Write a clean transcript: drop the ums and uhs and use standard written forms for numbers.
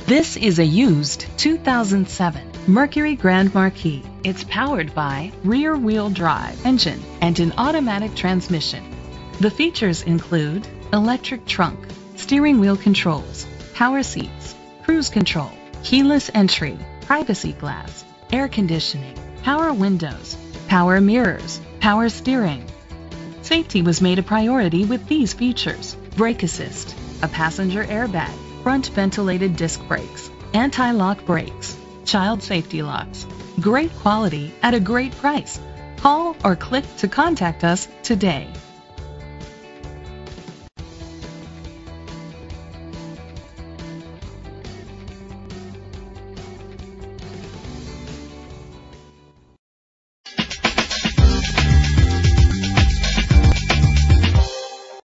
This is a used 2007 Mercury Grand Marquis. It's powered by rear-wheel drive engine and an automatic transmission. The features include electric trunk, steering wheel controls, power seats, cruise control, keyless entry, privacy glass, air conditioning, power windows, power mirrors, power steering. Safety was made a priority with these features: brake assist, a passenger airbag, front ventilated disc brakes, anti-lock brakes, child safety locks. Great quality at a great price. Call or click to contact us today.